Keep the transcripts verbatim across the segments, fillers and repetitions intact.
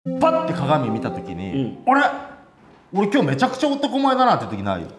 パッて鏡見た時に、あれ俺今日めちゃくちゃ男前だなって時ない？い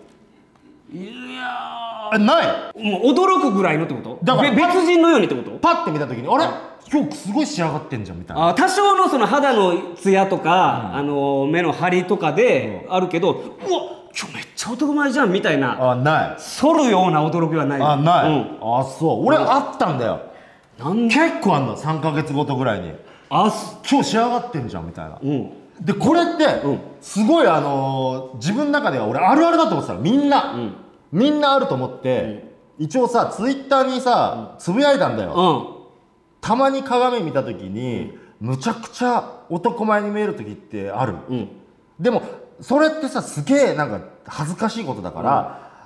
やない。 もう驚くぐらいのってこと？ だから別人のようにってこと？ パッて見た時にあれ今日すごい仕上がってんじゃんみたいな。 あ、多少のその肌のツヤとか、うん、あの目の張りとかであるけど、うん、うわ今日めっちゃ男前じゃんみたいな。 あ、ない。 反るような驚きはない。 あ、ない。うん、あ、そう。俺あったんだよ。 なん結構あんの。さんかげつごとぐらいに。あ、今日仕上がってんじゃんみたいな。うん、でこれってすごいあのー、自分の中では俺あるあるだと思ってたの。みんな、うん、みんなあると思って、うん、一応さツイッターにさつぶやいたんだよ。うん、たまに鏡見た時に、うん、むちゃくちゃ男前に見える時ってある。うん、でもそれってさすげえなんか恥ずかしいことだから、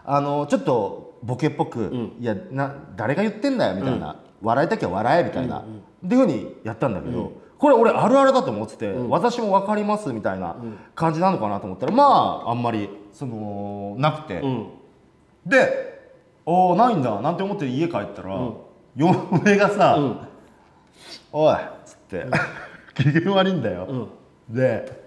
うん、あのー、ちょっとボケっぽく、うん、いやな誰が言ってんだよみたいな、うん、笑いたきゃ笑えみたいな、うん、っていうふうにやったんだけど、うん、これ俺あるあるだと思ってて、うん、私も分かりますみたいな感じなのかなと思ったら、まああんまりそのなくて、うん、で「おおないんだ」なんて思って家帰ったら、うん、嫁がさ「うん、おい」っつって機嫌悪いんだよ。うん、で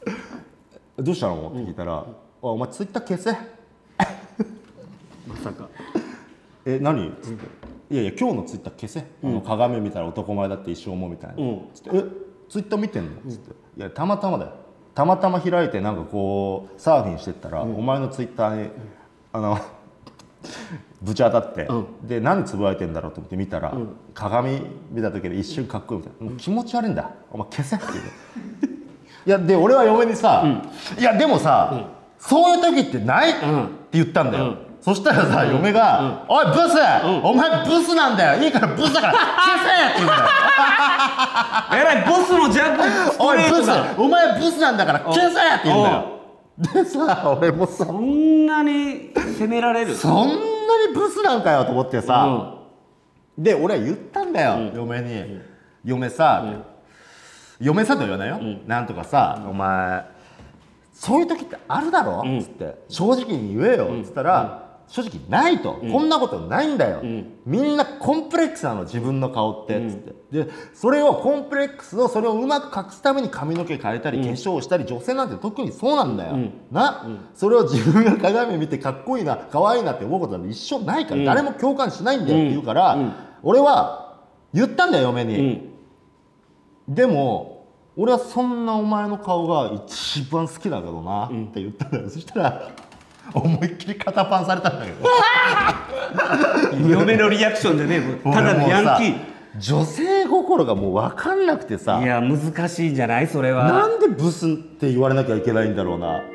「どうしたの?」って聞いたら「うん、お前ツイッター消せ」 まさか 「え何?」っつって「いやいや今日のツイッター消せ、うん、あの鏡見たら男前だって一生思うみたいな」うん、つって「えツイッター見てんの?」っつって「いやたまたまだよたまたま開いてなんかこうサーフィンしてったら、うん、お前のツイッターに、うん、あのぶち当たって、うん、で何つぶやいてんだろうと思って見たら、うん、鏡見た時で一瞬かっこいいみたいな、うん、気持ち悪いんだお前消せ」っていういやで俺は嫁にさ「うん、いやでもさ、うん、そういう時ってない?」って言ったんだよ。うん、そしたらさ、うん、嫁が「うん、おいブス、うん、お前ブスなんだよいいからブスだから消せ!」って言うんだよえらいボスのジャンプストレートだ。 おいブスお前ブスなんだから消せって言うんだよ。でさ俺もさそんなに責められるそんなにブスなんかよと思ってさ、うん、で俺は言ったんだよ、うん、嫁に、うん、嫁さ、うん、嫁さと言わないよ、うん、なんとかさ、うん、お前そういう時ってあるだろ、うん、つって正直に言えよ、うん、つったら、うん正直ないと、うん、こんなことないんだよ、うん、みんなコンプレックスなの自分の顔って、うん、つってでそれをコンプレックスをそれをうまく隠すために髪の毛変えたり、うん、化粧したり女性なんて特にそうなんだよ、うん、な、うん、それを自分が鏡見てかっこいいな可愛いなって思うことなんて一生ないから、うん、誰も共感しないんだよって言うから、うん、俺は言ったんだよ嫁に、うん、でも俺はそんなお前の顔が一番好きだけどな、うん、って言ったんだよ。そしたら思いっきり肩パンされたんだけど嫁のリアクションでねただのヤンキー女性心がもう分かんなくてさいや難しいんじゃないそれは。 なんでブスって言われなきゃいけないんだろうな。